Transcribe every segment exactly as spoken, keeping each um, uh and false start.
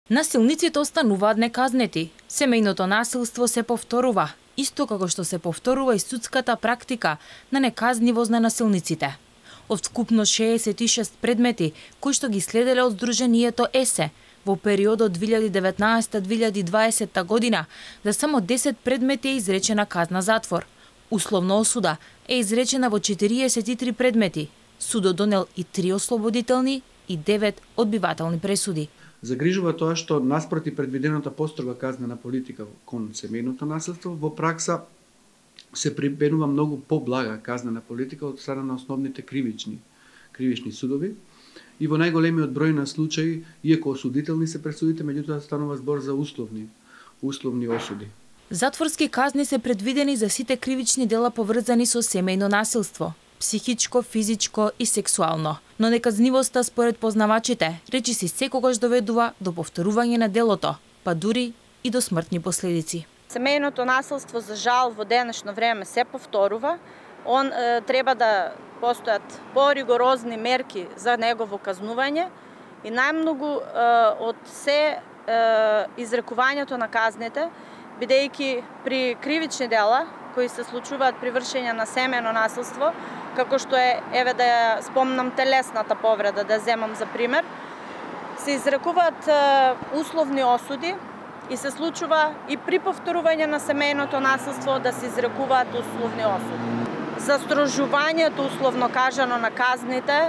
Насилниците остануваат неказнети. Семејното насилство се повторува, исто како што се повторува и судската практика на неказнивост на насилниците. Од вкупно шеесет и шест предмети, кои што ги следеле од Сдруженијето ЕСЕ, во периодот две илјади и деветнаесета до две илјади и дваесетта година, за само десет предмети е изречена казна затвор. Условна осуда е изречена во четириесет и три предмети. Судот донел и три ослободителни и девет одбивателни пресуди. Загрижува тоа што наспроти предвидената построга казнена политика кон семејното насилство, во пракса се применува многу поблага казнена политика од страна на основните кривични кривични судови и во најголемиот број на случаи, иако осудителни се пресудите, меѓутоа станува збор за условни условни осуди. Затворски казни се предвидени за сите кривични дела поврзани со семејно насилство, психичко, физичко и сексуално. Но неказнивоста според познавачите речиси секогаш доведува до повторување на делото, па дури и до смртни последици. Семејното насилство за жал во денешно време се повторува. Он е, треба да постојат поригорозни мерки за негово казнување и најмногу е, од се е, изрекувањето на казните, бидејќи при кривични дела кои се случуваат при вршење на семејно насилство, како што е, еве да ја спомнам телесната повреда, да земам за пример, се изрекуваат е, условни осуди и се случува и при повторување на семејното насилство да се изрекуваат условни осуди. Застрожувањето, условно кажано, на казните е,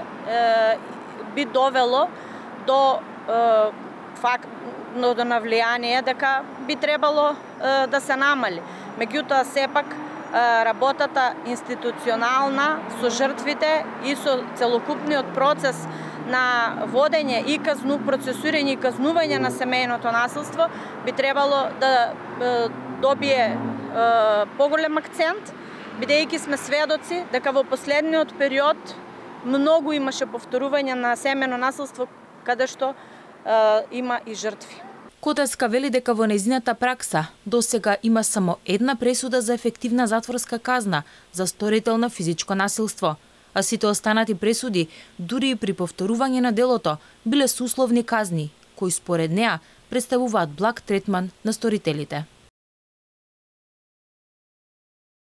би довело до е, факт, до навлијание дека би требало е, да се намали. Меѓутоа, сепак, работата институционална со жртвите и со целокупниот процес на водење и казну, процесуирање и казнување на семејното насилство би требало да е, добие е, поголем акцент, бидејќи сме сведоци дека во последниот период многу имаше повторување на семејно насилство каде што е, има и жртви. Котеска вели дека во нејзината пракса досега има само една пресуда за ефективна затворска казна за сторител на физичко насилство, а сите останати пресуди, дури и при повторување на делото, биле со условни казни, кои според неа представуваат благ третман на сторителите.